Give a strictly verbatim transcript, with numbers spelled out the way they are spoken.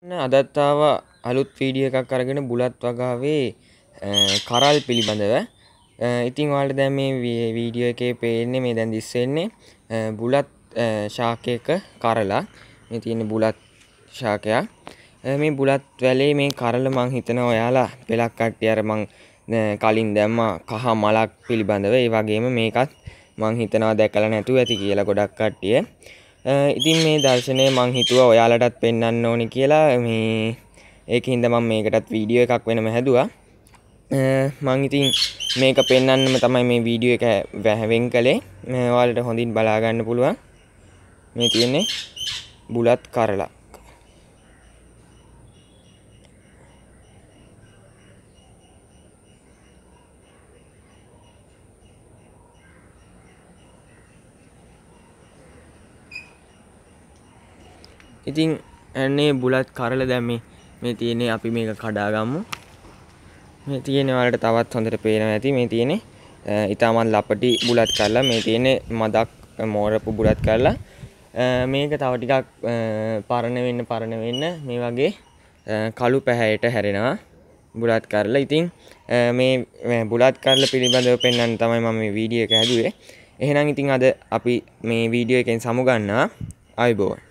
අදත් ආවා අලුත් වීඩියෝ එකක් අරගෙන බුලත් වගාවේ කරල් පිළිබඳව. ඉතින් ඔයාලට දැන් මේ වීඩියෝ එකේ පේන්නේ මේ දැන් දිස් වෙන්නේ බුලත් ශාකයක කරලා. මේ තියෙන බුලත් ශාකයක්. මේ බුලත් වැලේ මේ කරල මං හිතනවා ඔයාලා පෙලක් කට්ටිය අර මං කලින් දැම්මා කහ මලක් පිළිබඳව. ඒ වගේම මේකත් මං හිතනවා දැකලා නැතුව ඇති කියලා ගොඩක් කට්ටිය. ඉතින් මේ දර්ශනය මං හිතුවා ඔයාලටත් පෙන්වන්න ඕනි කියලා. මේ ඒකින්ද මම මේකටත් වීඩියෝ එකක් වෙනම හැදුවා. මං ඉතින් මේක පෙන්වන්නම තමයි මේ වීඩියෝ එක වෙන් කළේ. ඔයාලට හොඳින් බලා ගන්න පුළුවන්. මේ තියෙන්නේ බුලත් කරලා. ඉතින් අනේ බුලත් කරල දැන් මේ මේ තියෙන්නේ අපි මේක කඩා ගමු. මේ තියෙන්නේ ඔයාලට තවත් හොඳට පේනවා ඇති. මේ තියෙන්නේ ඊටමන් ලපටි බුලත් කරලා. මේ තියෙන්නේ මදක් මෝරපු බුලත් කරලා. මේක තව ටිකක් පරණ වෙන්න පරණ වෙන්න මේ වගේ කළු පැහැයට හැරෙනවා බුලත් කරලා. ඉතින් මේ බුලත් කරලා පිළිබඳව පෙන්වන්න තමයි මම මේ වීඩියෝ එක හැදුවේ. එහෙනම් ඉතින් අද අපි මේ වීඩියෝ එකෙන් සමු ගන්නවා. ආයුබෝවන්.